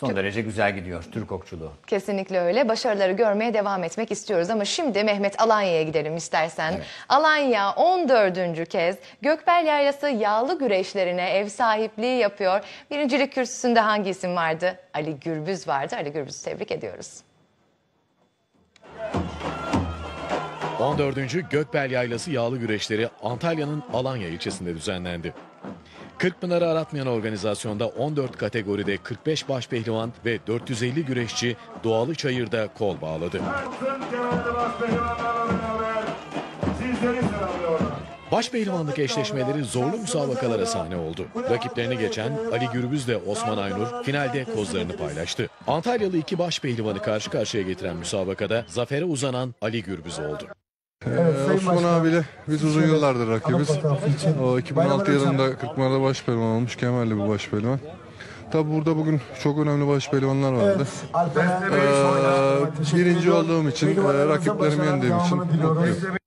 Son derece güzel gidiyor Türk okçuluğu. Kesinlikle öyle. Başarıları görmeye devam etmek istiyoruz ama şimdi Mehmet Alanya'ya gidelim istersen. Evet. Alanya 14. kez Gökbel Yaylası yağlı güreşlerine ev sahipliği yapıyor. Birincilik kürsüsünde hangi isim vardı? Ali Gürbüz vardı. Ali Gürbüz'ü tebrik ediyoruz. 14. Gökbel Yaylası yağlı güreşleri Antalya'nın Alanya ilçesinde düzenlendi. Kırkpınar'ı aratmayan organizasyonda 14 kategoride 45 başpehlivan ve 450 güreşçi Doğalı Çayır'da kol bağladı. Başpehlivanlık eşleşmeleri zorlu müsabakalara sahne oldu. Rakiplerini geçen Ali Gürbüz ve Osman Aynur finalde kozlarını paylaştı. Antalyalı iki başpehlivanı karşı karşıya getiren müsabakada zafere uzanan Ali Gürbüz oldu. Osman abiyle biz uzun yıllardır rakibiz. O 2006 yılında Kırkpınar'da başpehlivan olmuş, Kemal'li bir başpehlivan. Tabi burada bugün çok önemli başpehlivanlar vardı. Birinci olduğum için, rakiplerimi yendiğim için mutluyum.